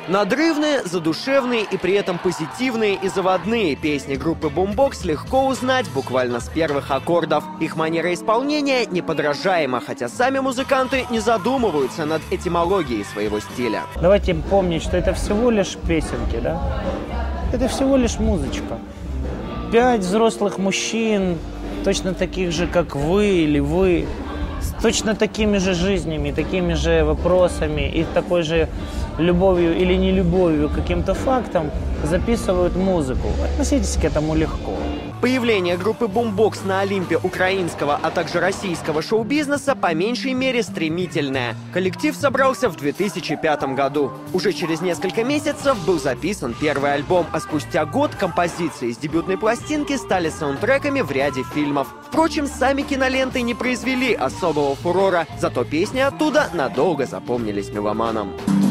Надрывные, задушевные и при этом позитивные и заводные песни группы Boombox легко узнать буквально с первых аккордов. Их манера исполнения неподражаема, хотя сами музыканты не задумываются над этимологией своего стиля. Давайте помнить, что это всего лишь песенки, да? Это всего лишь музычка. 5 взрослых мужчин, точно таких же, как вы или вы, с точно такими же жизнями, такими же вопросами и такой же любовью или нелюбовью к каким-то фактам записывают музыку. Относитесь к этому легко. Появление группы Boombox на Олимпе украинского, а также российского шоу-бизнеса по меньшей мере стремительное. Коллектив собрался в 2005 году. Уже через несколько месяцев был записан первый альбом, а спустя год композиции с дебютной пластинки стали саундтреками в ряде фильмов. Впрочем, сами киноленты не произвели особого фурора, зато песни оттуда надолго запомнились меломанам.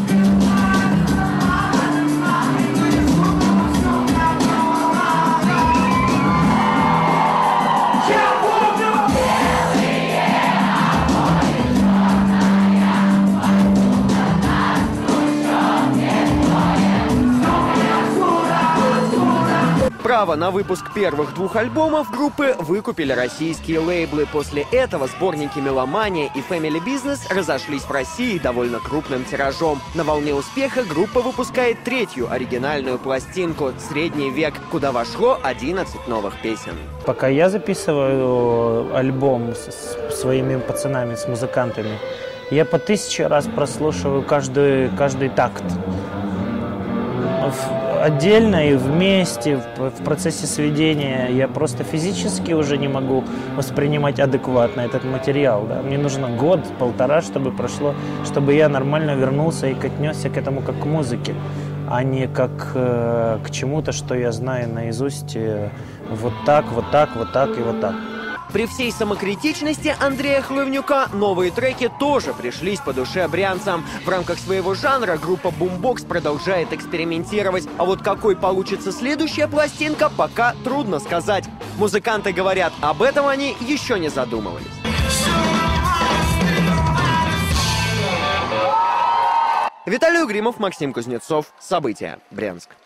Право на выпуск первых 2 альбомов группы выкупили российские лейблы. После этого сборники «Меломания» и «Family Business» разошлись в России довольно крупным тиражом. На волне успеха группа выпускает 3-ю оригинальную пластинку «Средний век», куда вошло 11 новых песен. Пока я записываю альбом с своими пацанами, с музыкантами, я по 1000 раз прослушиваю каждый такт. Отдельно и вместе, в процессе сведения, я просто физически уже не могу воспринимать адекватно этот материал. Да? Мне нужно 1-1,5 чтобы прошло, чтобы я нормально вернулся и отнесся к этому как к музыке, а не как к чему-то, что я знаю наизусть вот так и вот так. При всей самокритичности Андрея Хлывнюка новые треки тоже пришлись по душе брянцам. В рамках своего жанра группа Boombox продолжает экспериментировать, а вот какой получится следующая пластинка, пока трудно сказать. Музыканты говорят, об этом они еще не задумывались. Виталий Угримов, Максим Кузнецов. События. Брянск.